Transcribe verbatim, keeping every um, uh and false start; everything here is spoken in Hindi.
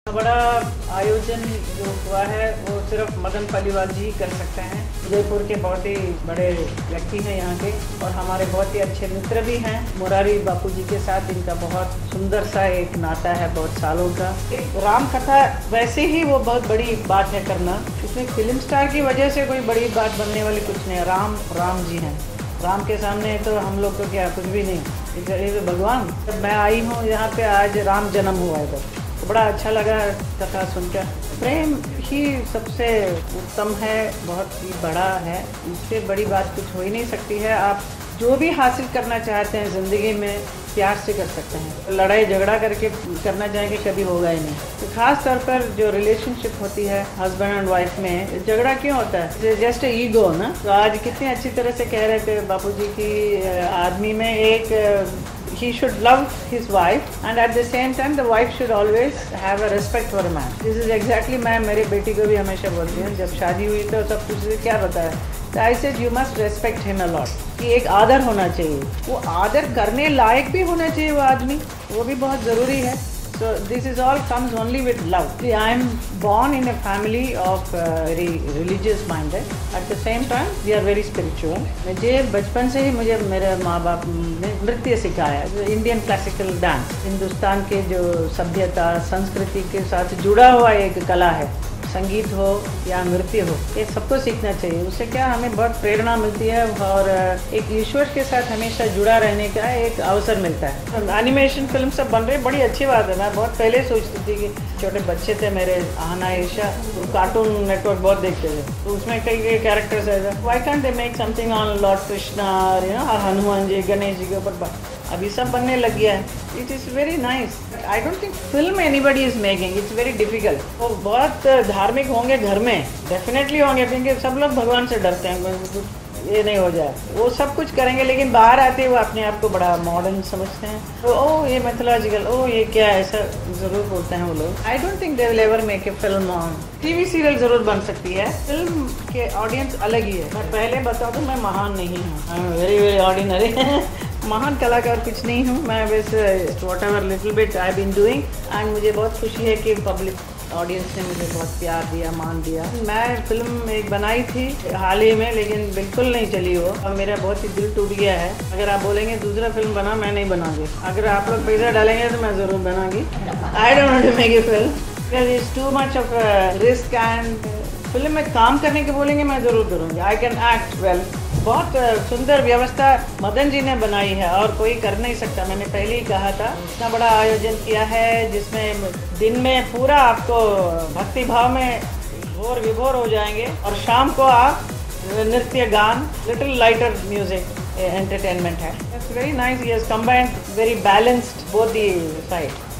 बड़ा आयोजन जो हुआ है वो सिर्फ मदन पलीवाल जी ही कर सकते हैं। उदयपुर के बहुत ही बड़े व्यक्ति हैं यहाँ के, और हमारे बहुत ही अच्छे मित्र भी हैं। मुरारी बापू जी के साथ इनका बहुत सुंदर सा एक नाता है, बहुत सालों का। राम कथा वैसे ही वो बहुत बड़ी बात है करना, इसमें फिल्म स्टार की वजह से कोई बड़ी बात बनने वाली कुछ नहीं है। राम राम जी हैं, राम के सामने तो हम लोग तो क्या कुछ भी नहीं, ये तो भगवान। जब मैं आई हूँ यहाँ पे, आज राम जन्म हुआ है इधर, तो बड़ा अच्छा लगा कथा सुनकर। प्रेम ही सबसे उत्तम है, बहुत ही बड़ा है, इससे बड़ी बात कुछ हो ही नहीं सकती है। आप जो भी हासिल करना चाहते हैं ज़िंदगी में प्यार से कर सकते हैं। लड़ाई झगड़ा करके करना चाहेंगे कभी होगा ही नहीं। तो ख़ास तौर पर जो रिलेशनशिप होती है हस्बैंड एंड वाइफ में, झगड़ा क्यों होता है? जस्ट ईगो ना। तो आज कितनी अच्छी तरह से कह रहे थे बापूजी की आदमी में एक he should love his wife and at the same time the wife should always have a respect for a man. This is exactly मैं मेरी बेटी को भी हमेशा बोलती हूँ, जब शादी हुई तो सब कुछ से क्या बताया, तो I said you must respect him a lot, कि एक आदर होना चाहिए, वो आदर करने लायक भी होना चाहिए वो आदमी, वो भी बहुत ज़रूरी है। So this is all comes only with love. See, I am born in a family of uh, very religious minded. At the same time, we are very spiritual. मुझे बचपन से ही मुझे मेरे माँ बाप ने नृत्य सिखाया, जो इंडियन क्लासिकल डांस, हिंदुस्तान के जो सभ्यता संस्कृति के साथ जुड़ा हुआ एक कला है। संगीत हो या नृत्य हो, ये सबको सीखना चाहिए। उससे क्या हमें बहुत प्रेरणा मिलती है और एक ईश्वर के साथ हमेशा जुड़ा रहने का एक अवसर मिलता है। एनिमेशन फिल्म सब बन रही, बड़ी अच्छी बात है। मैं बहुत पहले सोचती थी कि छोटे बच्चे थे मेरे, आना ईशा, तो कार्टून नेटवर्क बहुत देखते थे, तो उसमें कई कई कैरेक्टर्स है। Why can't they make something on lord Krishna, you know, Hanuman ji, Ganesh ji के ऊपर अभी सब बनने लग गया है। It is very nice. I don't think film anybody is making, it's very difficult. वो बहुत धार्मिक होंगे घर में, डेफिनेटली होंगे, क्योंकि सब लोग भगवान से डरते हैं, ये नहीं हो जाए, वो सब कुछ करेंगे, लेकिन बाहर आते वो अपने आप को बड़ा मॉडर्न समझते हैं। तो ओ ये मैथोलॉजिकल, ओ ये क्या, ऐसा ज़रूर बोलते हैं वो लोग। I don't think they will ever make a film on. TV serial ज़रूर बन सकती है, फिल्म के ऑडियंस अलग ही है। मैं पहले बता दूँ, मैं महान नहीं हूँ, I am very very ordinary महान कलाकार कुछ नहीं हूँ मैं, बस whatever little bit I been doing, and मुझे बहुत खुशी है कि पब्लिक ऑडियंस ने मुझे बहुत प्यार दिया, मान दिया। मैं फिल्म एक बनाई थी हाल ही में, लेकिन बिल्कुल नहीं चली वो, और मेरा बहुत ही दिल टूट गया है। अगर आप बोलेंगे दूसरा फिल्म बना, मैं नहीं बनाऊंगी। अगर आप लोग पैसा डालेंगे तो मैं ज़रूर बनाऊंगी। I don't want to make a film, there is too much of risk, and film में काम करने के बोलेंगे मैं ज़रूर करूँगी। I can act well. बहुत सुंदर व्यवस्था मदन जी ने बनाई है और कोई कर नहीं सकता। मैंने पहले ही कहा था, इतना बड़ा आयोजन किया है जिसमें दिन में पूरा आपको भक्ति भाव में घोर विभोर हो जाएंगे, और शाम को आप नृत्य गान, लिटिल लाइटर म्यूजिक एंटरटेनमेंट है। It's very nice, he has combined very balanced both the side.